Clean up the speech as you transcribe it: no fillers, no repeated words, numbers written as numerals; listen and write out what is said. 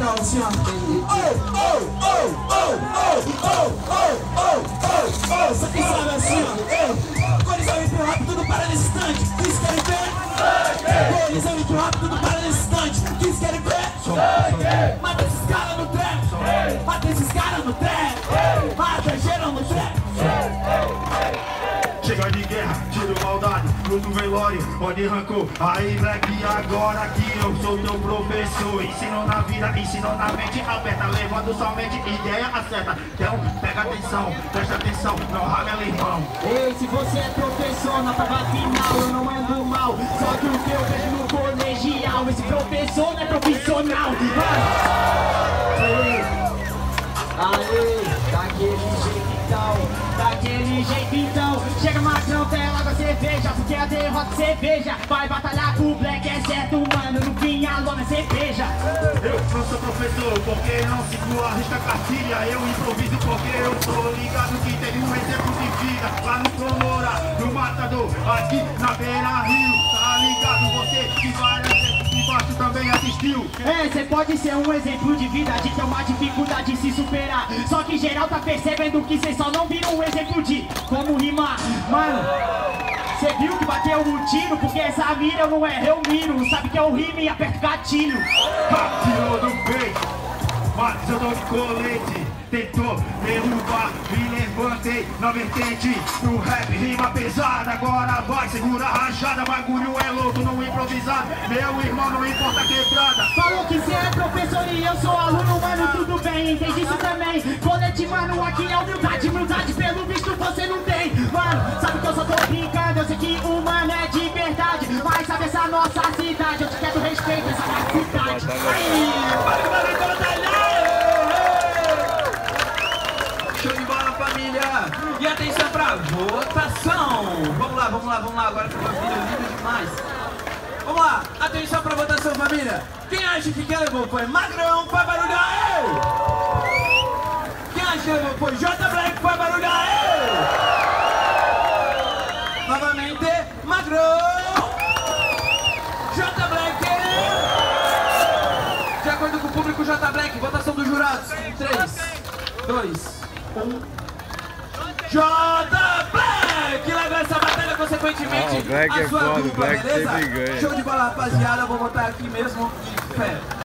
geral, assim, ó. Só quem sabe assim, ó. Colisão hip hop, tudo para nesse instante. Vocês querem ver? Colisão hip hop, tudo para nesse instante. Vocês querem ver? Mata esses caras no trap. Mata esses caras no trap. Mata geral no trap. Chega de guerra, tiro maldade, luto velório, onde arrancou. Aí, Black, agora aqui eu sou teu professor. Ensino na vida, ensino na mente aberta, levando somente ideia acerta. Então, pega atenção, presta atenção, não rame ali, irmão. Ei, se você é professor na prova final, eu não ando mal. Só que o que eu vejo no colegial, esse professor não é profissional. Aê, daquele jeito então, chega magrão, pega água, cerveja, porque a derrota cerveja. Vai batalhar com o Black, é certo, mano, no fim a lona é cerveja. Eu não sou professor, porque não sigo a risca cartilha. Eu improviso porque eu tô ligado que tem um exemplo de vida lá no Promora, no Matador, aqui na Beira Rio. Tá ligado você que várias vezes embaixo também assistiu. É, cê pode ser um exemplo de vida, de ter uma dificuldade de se superar. Só que geral tá percebendo que cê só não viram um exemplo de como rimar. Mano, cê viu que bateu um tiro, porque essa mira eu não errei, eu miro. Sabe que eu rimo e aperto gatilho. Tirou do peito, mas eu tô de colete. Tentou derrubar, me levantei na vertente do rap, rima pesada. Agora vai, segura a rachada, bagulho é louco, não improvisado. Meu irmão, não importa a quebrada. Falou que cê é professor e eu sou aluno, mano, tudo bem, entendi isso também. Colete, mano, aqui é humildade, humildade pelo visto você não tem. Mano, sabe que eu só tô brincando, eu sei que o mano é de verdade. Mas sabe essa nossa cidade, eu te quero respeito, essa nossa cidade. Aí, para que vai ver batalhar. Show de bola, família! E atenção pra votação! Vamos lá, agora que o vídeo é lindo demais. Vamos lá, atenção pra votação, família! Quem acha que quem levou foi Magrão, faz barulho aí! Quem acha que levou foi J Black, faz barulho aí! Novamente, Magrão! J Black! De acordo com o público, J Black, votação dos jurados. 3, 2, J Black leva essa batalha, consequentemente Black a é sua foda, dupla, Black beleza? sempre ganha. Show de bola, rapaziada, vou botar aqui mesmo e fé.